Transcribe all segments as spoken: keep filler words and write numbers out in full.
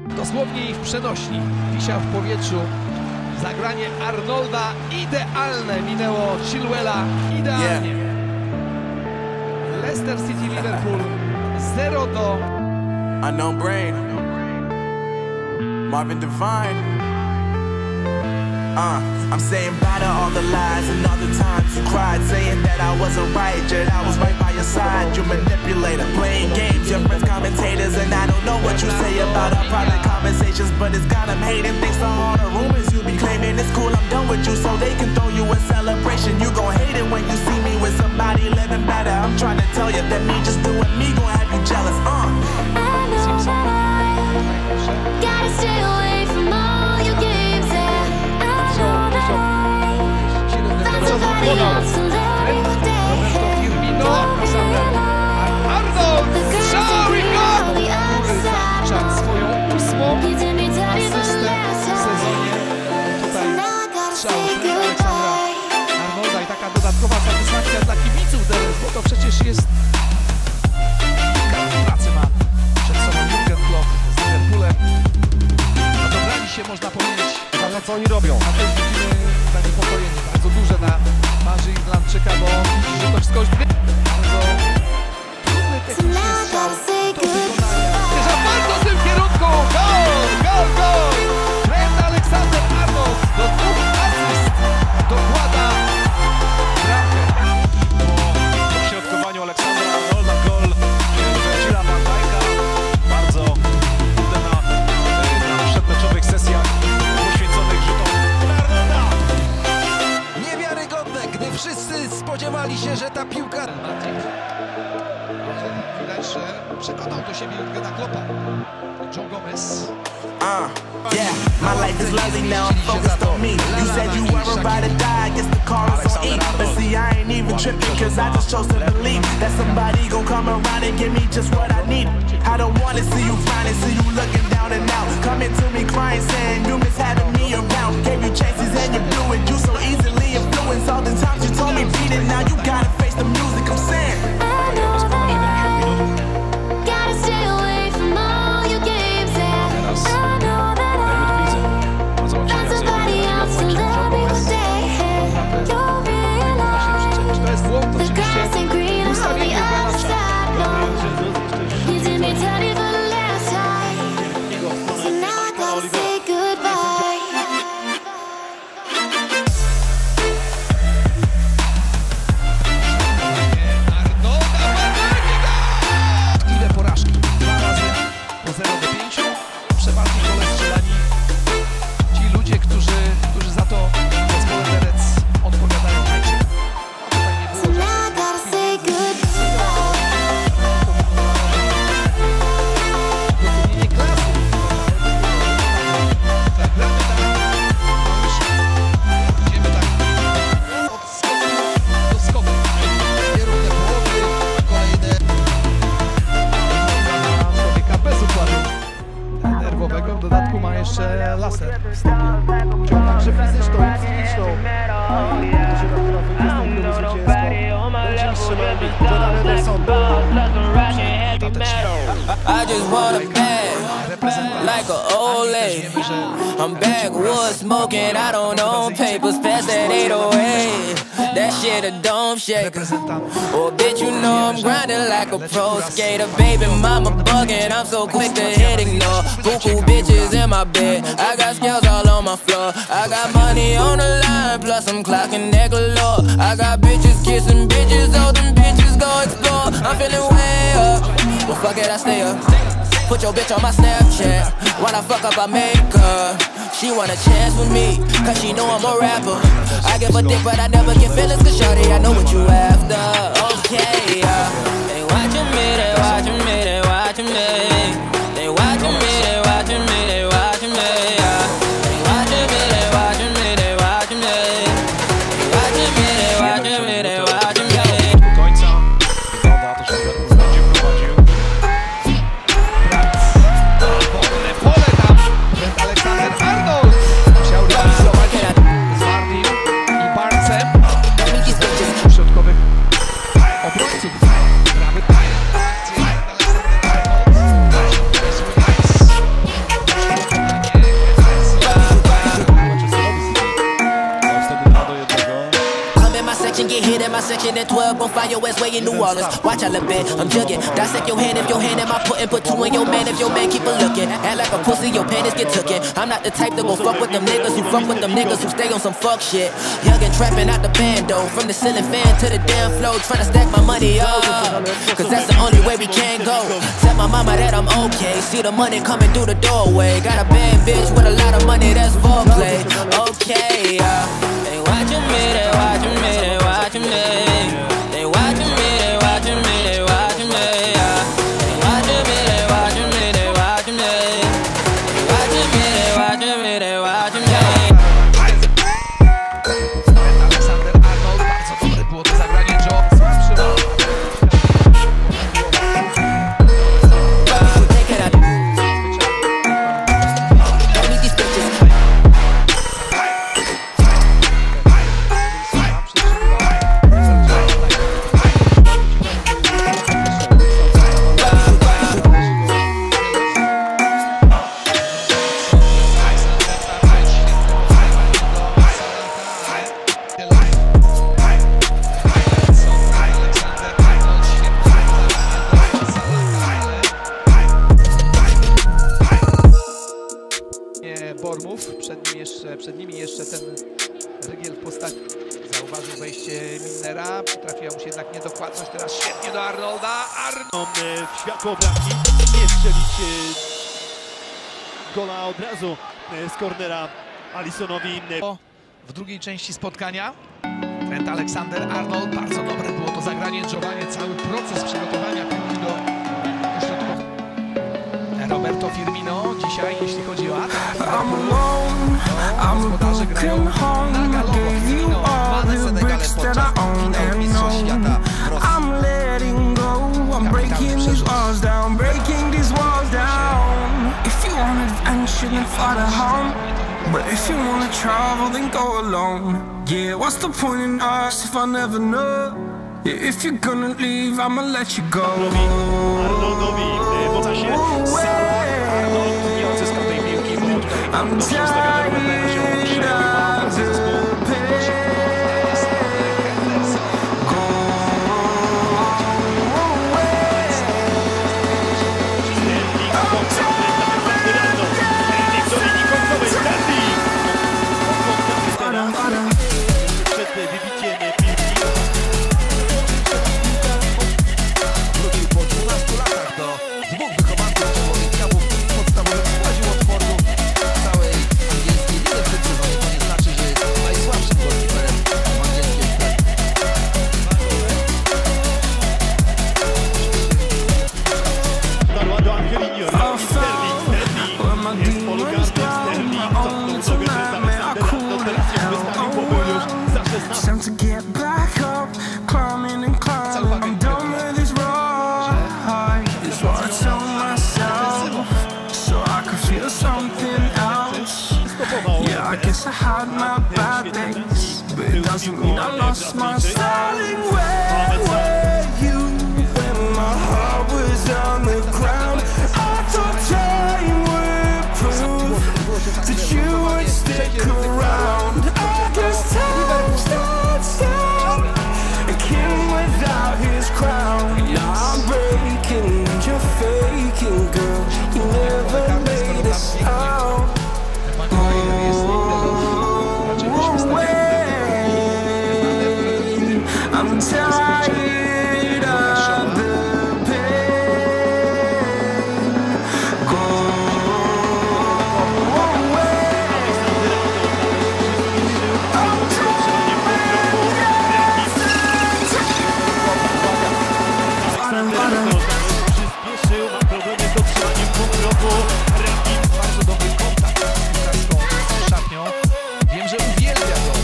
Dosłownie ich przenośni. Wisiał w powietrzu. Zagranie Arnolda idealne. Minęło Chilwella idealnie. Yeah. Leicester City Liverpool zero do... Unknown Brain, Marvin Devine. Uh, I'm saying bye to all the lies and all the times you cried, saying that I wasn't right, yet I was right by your side. You manipulator, playing games, your friends commentators, and I don't know what you say about our private conversations, but it's got them hating. Thanks to all the rumors you be claiming. It's cool, I'm done with you, so they can throw you a celebration. You gon' hate it when you see me with somebody living better. I'm trying to tell you that me just doing me gon' have you jealous. Uh. I know that I gotta stay away from all your games, yeah. I know that I found somebody else to love me one day. Arnold! Sorry, God! Czas swoją ósmą asystę w sezonie. Tutaj strzał Aleksandra Arnolda i taka dodatkowa satysfakcja dla kibiców Deret, bo to przecież jest... Pracy ma przed sobą Jurgen Klopp z Liverpoolem. Nadobrali się, można powiedzieć, ale co oni robią? A też widzimy zaniepokojenie bardzo duże na twarzy Irlandczyka, bo widzi, że to wszystko już bardzo trudny technicznie strzał do wykonania. Zmierza bardzo w tym kierunku! Gol! Gol! Gol! Trent Alexander-Arnold do dwóch asyst dokłada bramkę. Po dośrodkowaniu Aleksandra Arnolda gol Virgila van Dijk'a. Bardzo udana na przedmeczowych sesjach poświęconych rzutom Arnolda. Niewiarygodne, gdy wszyscy spodziewali się, że ta piłka... Widać, że przekonał do siebie Jurgena Kloppa. Joe Gomez. Uh, yeah, my life is lovely now, I'm focused on me. You said you were about to die, I guess the car is on E. But see, I ain't even tripping, cause I just chose to believe that somebody gon' come around and give me just what I need. I don't wanna see you finally, see you looking down and out, coming to me crying, saying you miss having me around. Gave you chances and you blew it, you so easily influenced. All the times you told me beat it, now you gotta face the music, I'm saying I know that I gotta stay away from all your games, yeah. I know that I found somebody else to love me one day. You'll realize To jest błąd the grass oczywiście. ain't green on the other side, no. You did me dirty for the last time, so now I gotta say goodbye. Ile porażki? Dwa razy po zero do pięciu. Przeważnie gole strzelani ci ludzie, którzy, którzy za to w zespole Deret odpowiadają najczęściej. Tutaj nie So było now I gotta say goodbye. docenienie klasy. Tak, gramy tak. No już idziemy tak od skoku do skoku. Nierówne połowy, kolejne człowieka bez układu nerwowego. W dodatku ma jeszcze laser w stopie. Także fizyczną i psychiczną. Drużyna, która wygrała w zwycięstwo. Będzie mistrzem Jordan Henderson. I just want a bag, like an old lady. I'm backwoods smoking, I don't own papers, past that eight oh eight. That shit a dome shaker. Oh bitch, you know I'm grinding like a pro skater. Baby mama bugging, I'm so quick to hit ignore. Buku bitches in my bed, I got scales all on my floor. I got money on the line, plus I'm clocking that galore. I got bitches kissing bitches, all them bitches go explore. I'm feeling way up, well fuck it, I stay up. Put your bitch on my Snapchat, when I fuck up I make her. She want a chance with me, cause she know I'm a rapper. I give a dick but I never get feelings, cause shawty I know what you after. Okay, yeah. They watching me, they watching me, they watching me. They watching me, they watching me, they watching me, yeah. They watching me, they watching me, they watching me. They watching me, they watching me, they watching me. Do końca wygląda to, że Liverpool będzie prowadził. Wolne pole tam. Trent Alexander-Arnold musiał realizować z Vardy i Barnesem. Środkowych obrońców. Prawy ten twelve, gon' find your ass way in New Orleans. Watch out, little bit, I'm jugging. Dissect your hand if your hand in my puttin'. Put two in your man if your man keep a looking. Act like a pussy, your panties get tookin'. I'm not the type to go fuck with them niggas who fuck with them niggas who stay on some fuck shit. Youngin' trappin' out the bando, from the ceiling fan to the damn floor, tryna stack my money up, cause that's the only way we can go. Tell my mama that I'm okay, see the money coming through the doorway. Got a bad bitch with a lot of money, that's foreplay. Okay, uh, they watchin' me, they watchin' me, they watchin' me. They watchin' me, they watchin' me, they watchin' me. uh, They watchin' me, they watchin' me, they watchin' me. They watchin' me, they watchin' me, they watchin' me. Aleksander Arnold, bardzo dobre było to zagranie. Joe słabszy. Bormów, przed, nim jeszcze, przed nimi jeszcze ten rygiel w postaci. Zauważył wejście Milnera, trafiła mu się jednak niedokładność, teraz świetnie do Arnolda. Arnold! W światło bramki nie strzelić gola od razu z kornera Alisonowi. W drugiej części spotkania Trent Alexander-Arnold, bardzo dobre było to zagranie, Giovanni, cały proces przygotowania piłki do środkowania. Roberto Firmino dzisiaj, jeśli chodzi o atak, gospodarze grają na galowo. Firmino ma na Senegale podczas finału Mistrzostw Świata w Rosji. I'm letting go, I'm breaking these walls down, breaking these walls down. If you want adventure, then follow home. But if you wanna travel, then go alone. Yeah, what's the point in us if I never know? Yeah, if you're gonna leave, I'ma let you go. Arnoldowi po czasie Arnold nie odzyskał tej piłki, bo tutaj dobrze ustawiony Roberto się opuszczają zespołu. Przed wybiciem piłki Wrócił po dwunastu latach do dwóch wychowanków człowieka, bo w podstawowym składzie Watfordu całej angielskiej lidze w tym sezonie. To nie znaczy, że jest najsłabszym golkiperem w angielskiej sprawie. darła do Angelinio. Sterling, Sterling jest polugarny. Sterling cofnął sobie, że Aleksander teraz już wystawił powój już za szesnastkę. Time to get back up, climbing and climbing. I'm done with this ride. It's what I tell myself, so I could feel something else. Yeah, I guess I had my bad days, but it doesn't mean I lost my styling. Where were you when my heart was on the ground? I thought time would prove that you would stick around. I guess time stood still, a king without his crown. Now I'm breaking, you're faking, girl. You never made a sound. I'm tired of the pain. Go away. I'm Przyspieszył, ma problemy z dotrzymaniem powrotu. Bardzo dobry kontakt z piłkarską szatnią. Wiem, że uwielbia go.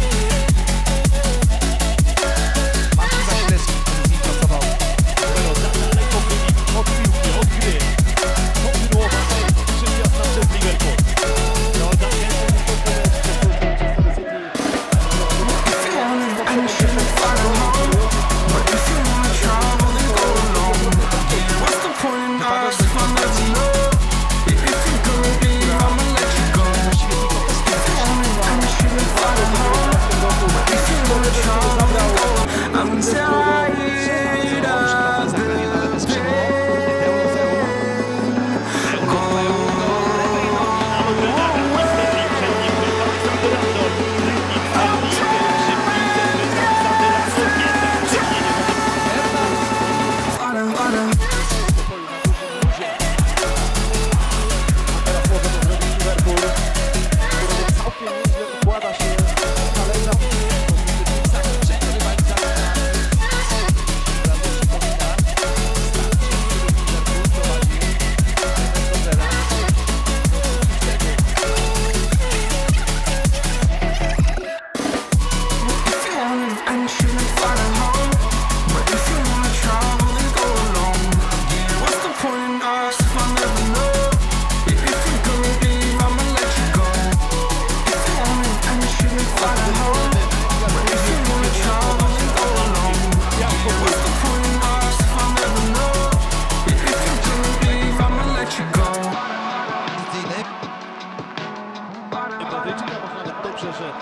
Marcin Wasilewski, który z nim pracował. Za daleko byli od piłki, od gry. Kontynuowanej przyjazna przez Liverpool. Jordan Henderson jest Manchester City. If you want adventure, then follow home. But if you wanna travel, then go alone. Yeah, what's the point in us if I never know? Yeah, if you're gonna leave, I'ma let you go. If you want adventure, then follow home. But if you wanna travel, then go alone. I'm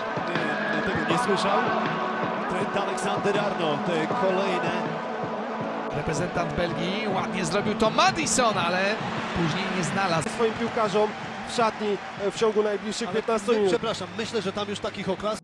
nie, tego nie słyszał. Trent Alexander-Arnold, kolejne. Reprezentant Belgii ładnie zrobił to Madison, ale później nie znalazł. Swoim piłkarzom w szatni w ciągu najbliższych Ale piętnastu my, minut. przepraszam, myślę, że tam już takich oklasków